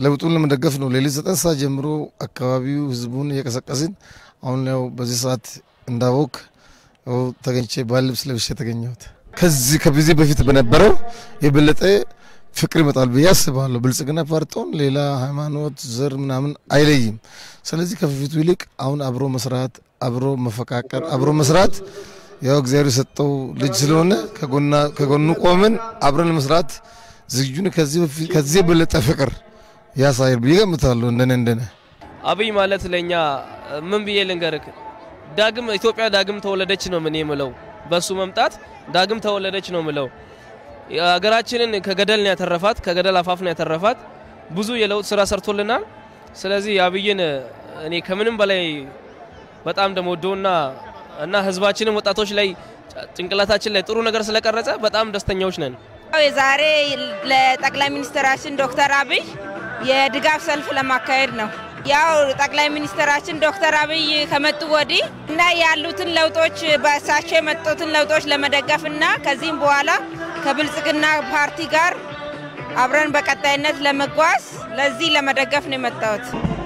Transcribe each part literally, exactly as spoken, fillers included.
ለውጡን ለመደገፍ ነው ሌሊት ዘጠኝ ሰዓት ጀምሮ አካባቢው ህዝቡን እየቀሰቀስን አሁን ያው በዚህ ሰዓት እንዳወቅ ተገኝቼ ባልብስ ለብሼ ተገኘሁት ከዚህ ከዚህ በፊት በነበረው የበለጠ ፍቅር ይመጣል በያስባለሁ ብልጽግና ፓርቲውን ሌላ ሃይማኖት ዘር ምናምን አይለይም ስለዚህ ከፊቱ ይልቅ አሁን አብሮ መስራት አብሮ መፈቃቀር አብሮ መስራት ያው እግዚአብሔር ሰጠው ልጅ ስለሆነ ከጎና ከጎኑ ቆመን አብረን መስራት ዝግጁን ከዚህ ከዚህ በለጠ ፍቅር ያሳይር ቢገምታለሁ እንደነ እንደነ አብይ ማለት ለኛ ምን ብዬ ልንገርክ ዳግም ኢትዮጵያ ዳግም ተወለደች ነው ምን የምለው በሱ መምጣት ዳግም ተወለደች ነው ምለው አገራችንን ከገደል ነው ያተረፋት ከገደል አፋፍ ነው ያተረፋት ብዙ የለውጥ ስራ ሰርቶልናል ስለዚህ አብይን እኔ ከምንም በላይ በጣም ደሞዶና እና ህዝባችንን ወጣቶች ላይ ጭንቅላታችን ላይ ጥሩ ነገር ስለቀረጸ በጣም ደስተኛዎች ነን ዛሬ ለጠቅላይ ሚኒስትራችን ዶክተር አብይ የድጋፍ ሰልፍ ለማካሄድ ነው ያው ጠቅላይ ሚኒስትራችን ዶክተር አብይ ከመጡ ወዲ እና ያሉትን ለውጦች በእሳቸው የመጡትን ለውጦች ለመደገፍና ከዚህም በኋላ ከብልጽግና ፓርቲ ጋር አብረን በቀጣይነት ለመጓዝ ለዚህ ለመደገፍ ነው የመጣሁት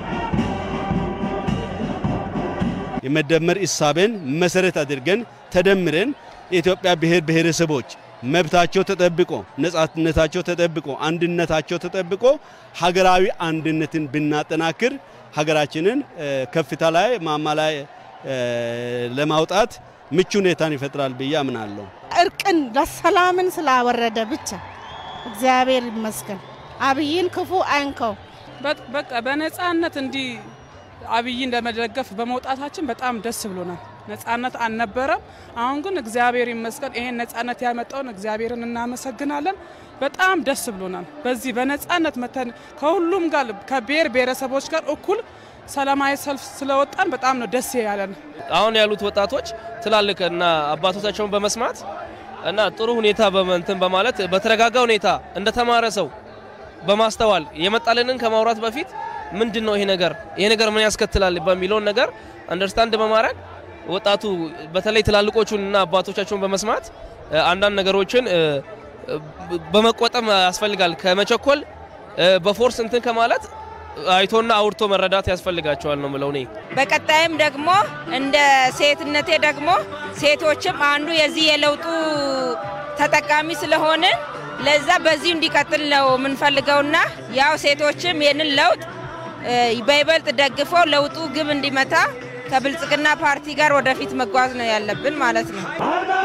የመደመር ኢሳቤን መሰረት አድርገን ተደምረን የኢትዮጵያ ብሔር ብሔረሰቦች መብታቸው ተጠብቆ ነጻነታቸው ተጠብቆ አንድነታቸው ተጠብቆ ሀገራዊ አንድነትን ብናጠናክር ሀገራችንን ከፍታ ላይ ማማ ላይ ለማውጣት ምቹ ሁኔታን ይፈጥራል ብዬ አምናለሁ እርቅን ለሰላምን ስላወረደ ብቻ እግዚአብሔር ይመስገን አብይን ክፉ አይንከው በቃ በነጻነት እንዲ አብይን ለመደገፍ በመውጣታችን በጣም ደስ ብሎናል ነጻነት አልነበረም አሁን ግን እግዚአብሔር ይመስገን ይሄን ነጻነት ያመጣውን እግዚአብሔርን እናመሰግናለን በጣም ደስ ብሎናል በዚህ በነጻነት መተን ከሁሉም ጋር ከብሔር ብሔረሰቦች ጋር እኩል ሰላማዊ ሰልፍ ስለወጣን በጣም ነው ደስ ያለን አሁን ያሉት ወጣቶች ትላልቅና አባቶቻቸውን በመስማት እና ጥሩ ሁኔታ በመንተን በማለት በተረጋጋ ሁኔታ እንደተማረ ሰው በማስተዋል የመጣለንን ከማውራት በፊት ምንድነው ይሄ ነገር ይሄ ነገር ምን ያስከትላል በሚለው ነገር አንደርስታንድ በማድረግ ወጣቱ በተለይ ትላልቆቹንና አባቶቻቸውን በመስማት አንዳንድ ነገሮችን በመቆጠም ያስፈልጋል ከመቸኮል በፎርስ እንትን ከማለት አይቶና አውርቶ መረዳት ያስፈልጋቸዋል ነው ማለት ነው በቀጣይም ደግሞ እንደ ሴትነቴ ደግሞ ሴቶችም አንዱ የዚህ የለውጡ ተጠቃሚ ስለሆነ ለዛ በዚህ እንዲቀጥል ነው ምንፈልገውና ያው ሴቶችም የነን ለውጥ በይበልጥ ደግፈው ለውጡ ግብ እንዲመታ ከብልጽግና ፓርቲ ጋር ወደፊት መጓዝ ነው ያለብን ማለት ነው